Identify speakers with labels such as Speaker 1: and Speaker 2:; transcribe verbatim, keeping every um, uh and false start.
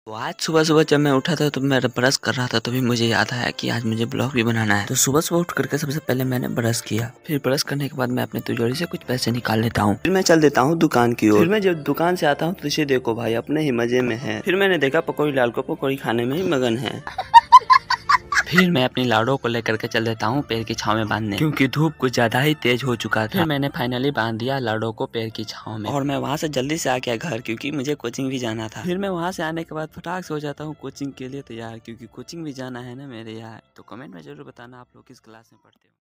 Speaker 1: तो आज सुबह-सुबह जब मैं उठा था तो मैं ब्रश कर रहा था, तभी मुझे याद आया कि आज मुझे ब्लॉग भी बनाना है। तो सुबह-सुबह उठ करके सबसे पहले मैंने ब्रश किया। फिर ब्रश करने के बाद मैं अपने तिजोरी से कुछ पैसे निकाल लेता हूँ। फिर मैं चल देता हूँ दुकान की ओर। फिर मैं जब दुकान से आता हूँ तो इसे देखो भाई अपने ही मजे में है। फिर मैंने देखा पकौड़ी लाल को पकौड़ी खाने में ही मगन है। फिर मैं अपनी लाडो को लेकर के चल देता हूँ पेड़ की छांव में बांधने, क्योंकि धूप कुछ ज्यादा ही तेज हो चुका था। फिर मैंने फाइनली बांध दिया लाडो को पेड़ की छांव में और मैं वहाँ से जल्दी से आ गया घर, क्योंकि मुझे कोचिंग भी जाना था। फिर मैं वहाँ से आने के बाद फटाक से हो जाता हूँ कोचिंग के लिए तैयार, क्योंकि कोचिंग भी जाना है ना मेरे यार। तो कमेंट में जरूर बताना आप लोग किस क्लास में पढ़ते हो।